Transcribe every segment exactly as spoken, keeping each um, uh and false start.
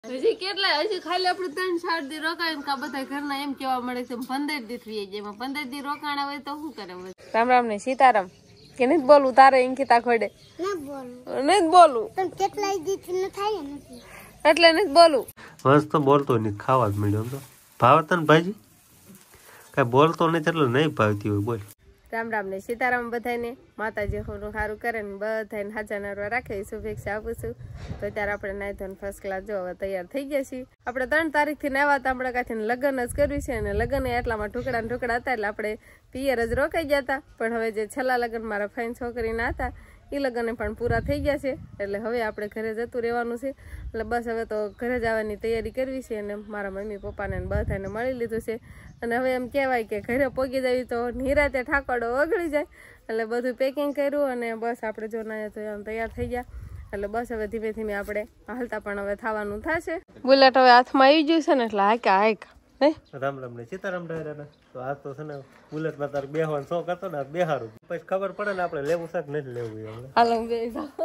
હજી કેટલા હજી ખાલી આપણે ત્રણ ચાર દી રોકાય કા બધા ઘરના એમ કેવા મળે છે પંદર દી થઈ જાય એમાં પંદર દી રોકાણા હોય તો શું કરે? રામ રામ ને સીતારામ. કે નથી બોલું તારે અંકિતા ખોડે નથી બોલું કેટલા દી ન થાય નથી એટલે નથી બોલું. બસ તો બોલતો નહીં, ખાવા જ મળ્યો તો ભાવતા ને ભાજી કઈ બોલતો નથી એટલે નહીં ભાવતી હોય. બોલ. રામ રામ ને સીતારામ બધાને. માતાજી થોડું સારું કરે ને બધાને હાજર નરવા રાખે શુભેચ્છા આપું છું. તો અત્યારે આપણે નાઈ ધોઈને ફર્સ્ટ ક્લાસ જો હવે તૈયાર થઈ ગયા છીએ. આપણે ત્રણ તારીખ થી આવ્યા હતા આપણે કાંથી લગ્ન જ કર્યું છે અને લગ્ન એટલામાં ઢોકળા ઢોકળા હતા એટલે આપણે પિયર જ રોકાઈ ગયા હતા. પણ હવે જે છેલ્લા લગ્ન મારા ફાઈન છોકરીના હતા એ લગ્ન પણ પૂરા થઈ ગયા છે એટલે હવે આપણે ઘરે જતું રહેવાનું છે. એટલે બસ હવે તો ઘરે જવાની તૈયારી કરવી છે અને મારા મમ્મી પપ્પાને બધાને મળી લીધું છે. અને હવે એમ કહેવાય કે ઘરે પોગી જવી તો નિરાતે ઠાકોડો ઓગળી જાય એટલે બધું પેકિંગ કર્યું અને બસ આપણે જો ના તો એમ તૈયાર થઈ ગયા. એટલે બસ હવે ધીમે ધીમે આપણે હાલતા પણ હવે થવાનું થશે. બુલેટ હવે હાથમાં આવી ગયું છે ને એટલે હાકા હાકા રામ રામ ને સીતારામ ડાયરા. તો આ તો છે ને બુલેટ માં તારે બેહવાનો શોખ હતો ને બેહારું પછી ખબર પડે ને આપણે લેવું છે કે નથી લેવું. હાલો બે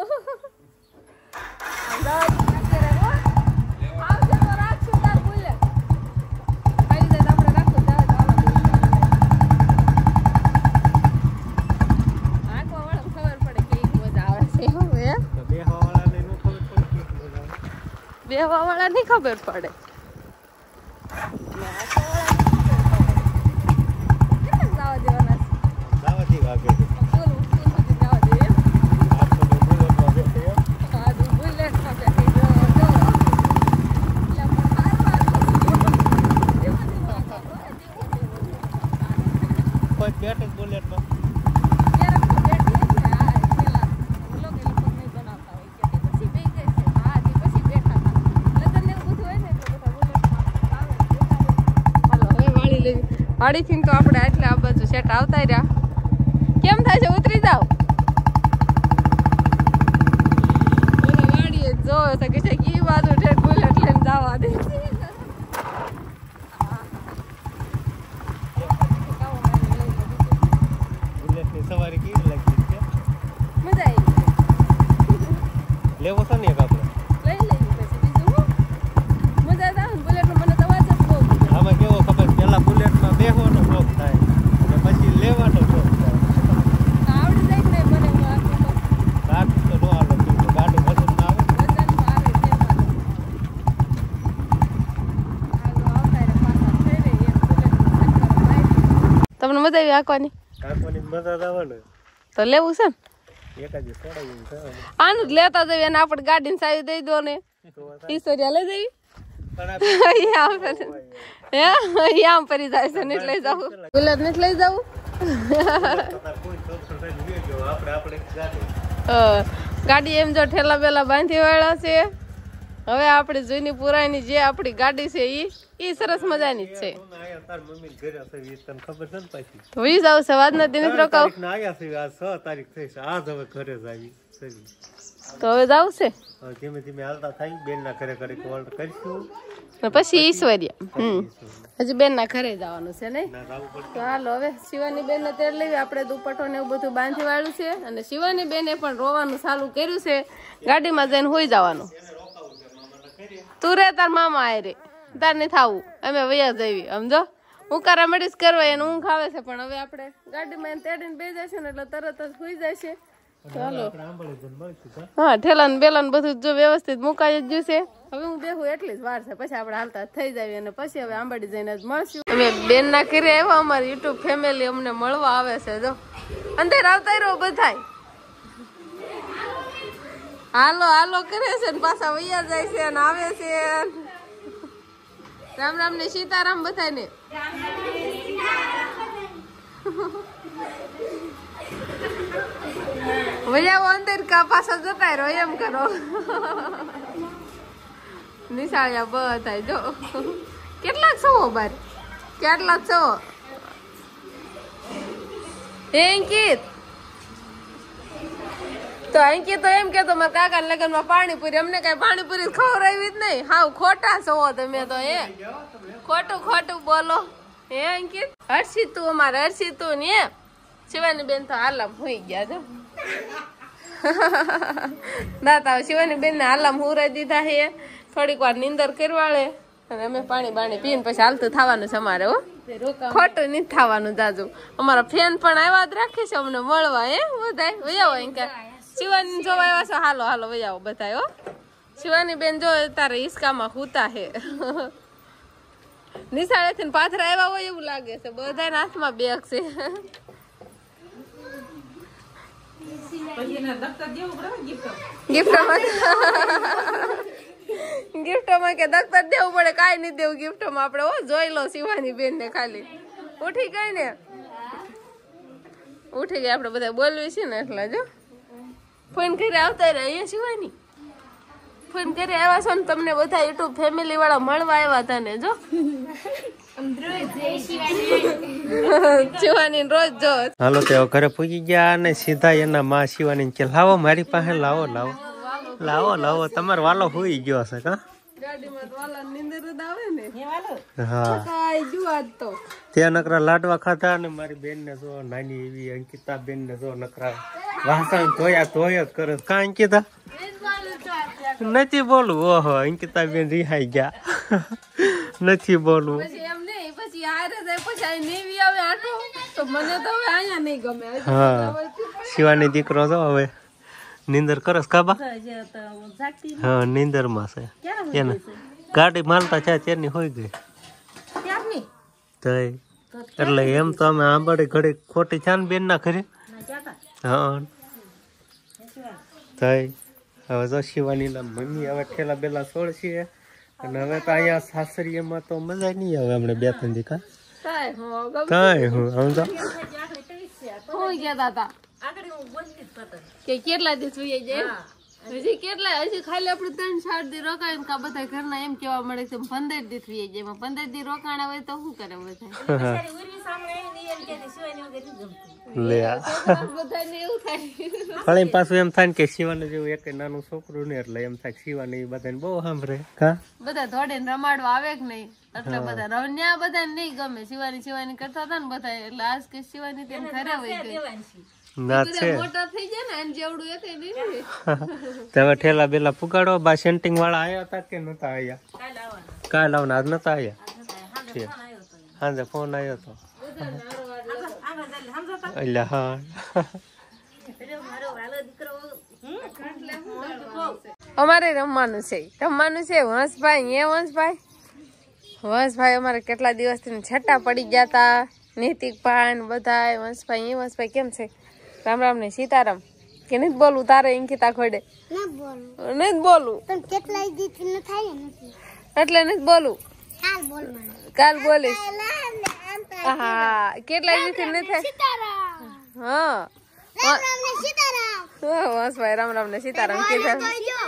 બેહવા વાળા ની ખબર પડે. વાડીથી તો આપણે આટલે આ બાજુ સેટ આવતા રહ્યા. કેમ થાય છે? ઉતરી જાવ. વાડીએ જો તો કે છે ઈ બાજુ ઠેઠ બુલેટ લઈને જવા દે. બુલેટ ની સવારી કેવી લાગી છે? મજા આવી. લેવો છે ને એક આપણે લઈ લઈએ પછી બીજું મજા આવે. બુલેટ નો મને તો વાત જ બહુ. આમાં કેવો ખબર પેલા બુલેટ માં બેહવાનો શોખ થાય અને પછી લેવાનો શોખ થાય. આવડી જાય ને મને ગાડી તો નો આવે ગાડી વજન ના આવે. વજન આવે તેમાં તમને મજા આવી આંકવાની? આંકવાની મજા આવે ને તો લેવું છે ને એકાદી છોડાવી છે. આનું જ લેતા જઈએ અને આપણે ગાડીને સાવી દઈ દો ને ઈશ્વરિયા લઈ જવી. આમ ફરી જાય છે નથી લઈ જવું. બુલેટ નથી લઈ જવું. ગાડી એમ જો ઠેલા બેલા બાંધી વાળા છે. હવે આપણે જૂની પુરાની જે આપણી ગાડી છે ઈ ઈ સરસ મજાની જ છે. વીસ આવશે વાદના દિન રોકાવ તો હવે જાવ છે. ધીમે ધીમે હાલતા થાય બેન ના ઘરે ઘરે કોલ કરીશું પછી ઈશ્વરિયા. હમ હજી બેન ના ઘરે જવાનું છે ને. તો હાલો હવે શિવાની બેન ને તેડ લેવી. આપણે દુપટ્ટો ને એવું બધું બાંધી વાળું છે અને શિવાની બેને પણ રોવાનું ચાલુ કર્યું છે. ગાડીમાં જઈને હોઈ જવાનું. તું રે તાર મામા આય રે તાર નહીં થાવું અમે વયા જવી સમજો. હું કારા મડીશ કરવા એને ઊંઘ આવે છે પણ હવે આપણે ગાડીમાં એને તેડીને બે જશે ને એટલે તરત જ હોઈ જશે. ચાલો હા ઠેલા ને બેલા ને બધું જો વ્યવસ્થિત મુકાઈ જ જશે. હવે હું બેહું એટલી જ વાર છે પછી આપણે હાલતા થઈ જાય અને પછી હવે આંબાડી જઈને જ મળશું. અમે બેન ના ઘરે આવ્યા. અમારી યુટ્યુબ ફેમિલી અમને મળવા આવે છે. જો અંદર આવતા રહો બધાય. હાલો હાલો કરે છે ને પાછા વૈયા જાય છે અને આવે છે. રામ રામ ને સીતારામ બધાને. વૈયાઓ અંદર કા પાછા જતા રહો એમ કરો. નિશાળ્યા બધા જો કેટલાક છો બાર કેટલાક છો. અંકિત તો અંકિત તો એમ કેતો મારા કાકા ના લગ્ન માં પાણીપુરી અમને કઈ પાણીપુરી ખવડાવી જ નહીં. હાવ ખોટા છો તમે તો. એ ખોટું ખોટું બોલો. હે અંકિત હર્ષિત તું અમારે હર્ષિત તું ને શિવાની બેન તો હાલમ હોઈ ગયા જો. દાતા શિવાની બેન ને હાલમ હુરાઈ દીધા હે. થોડીક વાર નીંદર કરવાળે અને અમે પાણી બાણી પીને પછી હાલતું થવાનું છે અમારે. હો ખોટું નથી થવાનું જાજુ. અમારા ફેન પણ આવ્યા જ રાખે છે અમને મળવા. હે બધા વયાવો એમ કે શિવાની જોવા આવ્યા છો, હાલો હાલો વયાવો બધા. હો શિવાની બેન જો તારે હિસકામાં હુતા હે. નિશાળેથી પાથરા આવ્યા હોય એવું લાગે છે. બધાના હાથમાં બેગ છે. ગિફ્ટમાં ગિફ્ટમાં કે દફતર દેવું પડે, કાંઈ નહીં દેવું ગિફ્ટમાં આપણે. હો જોઈ લો શિવાની બેન ને ખાલી ઉઠી ગઈ ને ઉઠી ગઈ આપણે બધા બોલવી છે ને એટલે જો ફોન કરી આવતા રહ્યા. અહીંયા શિવાની ફોન કરી આવ્યા છો ને તમને બધા યુટ્યુબ ફેમિલી વાળા મળવા આવ્યા હતા ને. જો શિવાની રોજ જો હાલો તે ઘરે પૂજી ગયા અને સીધા એના માં શિવાની કે લાવો મારી પાસે લાવો લાવો લાવો લાવો તમારો વાલો હોઈ ગયો હશે. કા ગાડીમાં વાલા નીંદર જ આવે ને. હા કાઈ જુવાત તો ત્યાં નકરા લાડવા ખાધા અને મારી બેન ને જો નાની એવી અંકિતા બેન ને જો નકરા વાસણ ધોયા ધોયા જ કરે. કા અંકિતા નથી બોલું. ઓહો અંકિતા બેન રિહાઈ ગયા. નથી બોલવું. પછી એમ નહીં પછી હારે જાય પછી આ નેવી આવે આટો તો મને તો હવે અહીંયા નહીં ગમે. હા શિવાની દીકરો તો હવે નીંદર કરસ કાબા. હા નીંદર માં છે એને ગાડી માલતા છે તેની હોય ગઈ એટલે એમ તો અમે આંબડી ઘડી ખોટી છે ને બેન ના ખરી. હા થઈ હવે જો શિવાની ના મમ્મી હવે ઠેલા બેલા છોડશે અને હવે તો અહીંયા સાસરીમાં તો મજા નહીં આવે. હમણાં બે ત્રણ દી કા કાંઈ હું સમજો હું કહેતા હતા કે કેટલા દિવસ વહી જાય હજી કેટલા હજી ખાલી આપણે ત્રણ ચાર દી રોકાય કા બધા ઘરના એમ કેવા મળે છે પંદર દી વહી જાય. પંદર દી રોકાણા હોય તો શું કરે બધા લે બધાને એવું થાય. પણ પાછું એમ થાય ને કે શિવાને જેવું એક નાનું છોકરું ને એટલે એમ થાય શિવાને એ બધાને બહુ સાંભળે. કા બધા થોડે રમાડવા આવે કે નહીં એટલે બધા રન્યા બધા નહીં ગમે. શિવાની શિવાની કરતા હતા ને બધા એટલે આજ કે શિવાની તેને ઘરે હોય ગઈ ના છે મોટા થઈ જાય ને આને જેવડું એક નહીં. તમે ઠેલા બેલા પુગાડો. બા સેન્ટિંગ વાળા આયા હતા કે નતા આયા? કાલ આવના આજ નતા આયા. હાજે ફોન આવ્યો હતો એટલે હા અમારે રમવાનું છે રમવાનું છે. વંશભાઈ એ વંશભાઈ વંશભાઈ અમારે કેટલા દિવસથી છઠ્ઠા પડી ગયા તા. નૈતિક ભાઈ બધા વંશભાઈ એ વંશભાઈ કેમ છે? રામ રામ ને સીતારામ. કે નથી બોલવું તારે અંકિતા ખોડે નથી બોલવું એટલે નથી બોલવું. કાલ બોલીશ. હા કેટલા દિવસથી નથી થાય. હા વંશભાઈ રામ રામ ને સીતારામ કીધા.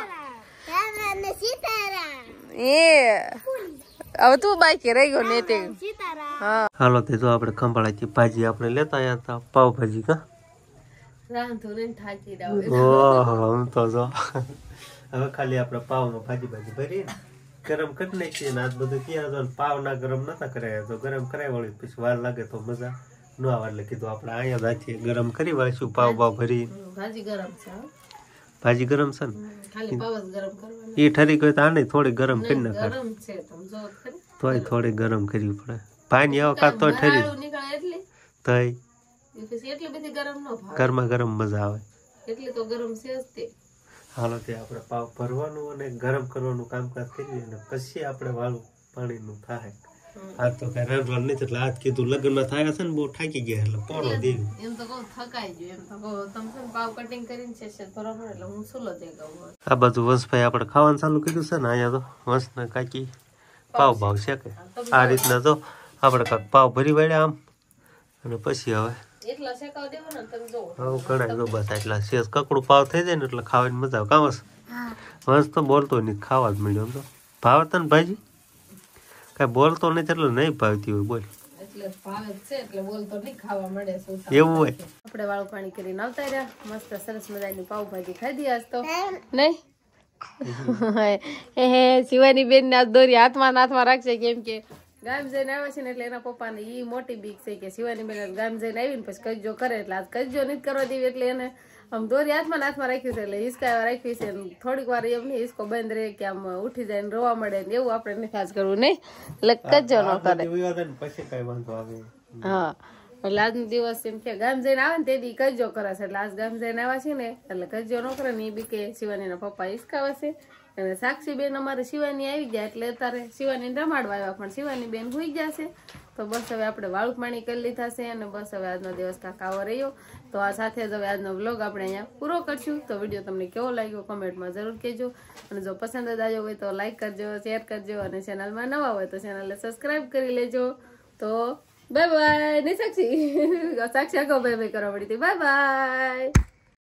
એ હવે તું બાકી રહી ગયો ને તે. હા હાલો તે જો આપણે ખંભાળાથી ભાજી આપણે લેતા આવ્યા હતા પાવભાજી. કા રાંધું થાકી રહ્યો. ઓહો હું તો જો હવે ખાલી આપણે પાવમાં ભાજી ભાજી ભરી ગરમ કરી નાખીએ ને આજ બધું ત્યાં જો પાવ ના ગરમ નતા કરાયા તો ગરમ કરાવી વળી પછી વાર લાગે તો મજા ન આવે એટલે કીધું આપણે અહીંયા જાથી ગરમ કરી વાળીશું પાવ પાવ ભરી. ભાજી ગરમ છે ભાજી ગરમ છે ને ખાલી પાવ જ ગરમ કરવાનો. એ ઠરી ગઈ તો આને થોડી ગરમ કરી નાખે ગરમ છે તમે જો ખરી તોય થોડી ગરમ કરવી પડે. પાણી આવો કાં તો ઠરી નીકળે એટલે તોય પછી એટલી બધી ગરમ ન ભાવે. ગરમા ગરમ મજા આવે એટલી તો ગરમ છે જ તે. હાલો તે આપણે પાવ ભરવાનું અને ગરમ કરવાનું કામકાજ કરીએ અને પછી આપણે વાળું પાણીનું થાય. આજ તો કઈ રાંધવાનું નથી એટલે આજ કીધું લગ્નમાં થયા છે ને બહુ થાકી ગયા એટલે પોરો દેવી. એમ તો કહું થકાઈ ગયો એમ તો કહું તમે છે ને પાવ કટિંગ કરીને છે છે બરોબર એટલે હું સુલો દે ગઉં. આ બધું વંશભાઈ આપણે ખાવાનું ચાલુ કર્યું છે ને અહીંયા તો વંશને કાકી પાવ ભાવ છે કે આ રીતના તો આપણે કાંક પાવ ભરી વાળ્યા આમ અને પછી હવે એટલા શેકાવ દેવાના તમે જો હવે ઘણા જો બસ એટલા શેષ કકડું પાવ થઈ જાય ને એટલે ખાવાની મજા આવે. કાં વંશ તો બોલતો નહીં ખાવા જ મળ્યો. તો ભાવે તને ભાજી કઈ બોલતો નથી એટલે નહીં ભાવતી હોય બોલ એટલે ભાવે છે એટલે બોલતો નહીં ખાવા મળે છે એવું હોય. આપણે વાળું પાણી કરીને આવતા રહ્યા મસ્ત સરસ મજાની પાવભાજી ખાધી આજ તો નહીં. હે શિવાની બેન ને આજ દોરી હાથમાં હાથમાં રાખશે કેમ કે ગામ જઈને આવે છે ને એટલે એના પપ્પાને ઈ મોટી બીક છે કે શિવાની બેન ગામ જઈને આવી ને પછી કજ્જો કરે એટલે આજ કજ્જો નથી કરવા દેવી એટલે એને આમ દોરી હાથમાં ને હાથમાં રાખ્યું છે એટલે હિસકા રાખ્યું છે ને થોડીક વાર એમ નહીં હિસકો બંધ રહે કે આમ ઉઠી જાય ને રોવા મળે ને એવું આપણે નથી ખાસ કરવું નહીં એટલે કજો ન કરે પછી કઈ વાંધો આવે હા એટલે આજનો દિવસ એમ કે ગામ જઈને આવે ને તે દી કજો કરે છે એટલે આજ ગામ જઈને આવ્યા છે ને એટલે કજો ન કરે ને એ બી કે શિવાનીના પપ્પા હિસકાવે છે અને સાક્ષી બેન અમારે શિવાની આવી ગયા એટલે અત્યારે શિવાની રમાડવા આવ્યા પણ શિવાની બેન હોઈ ગયા છે તો બસ હવે આપણે વાળું પાણી કરી લીધા છે અને બસ હવે આજનો દિવસ કાંક આવો રહ્યો તો આ સાથે જ હવે આજનો વ્લોગ આપણે અહીંયા પૂરો કરશું તો વિડીયો તમને કેવો લાગ્યો કમેન્ટમાં જરૂર કહેજો અને જો પસંદ જ આવ્યો હોય તો લાઈક કરજો શેર કરજો અને ચેનલમાં નવા હોય તો ચેનલને સબસ્ક્રાઈબ કરી લેજો તો બાય બાય નહીં સાક્ષી સાક્ષી આગો બાય બાય કરવા પડી હતી બાય બાય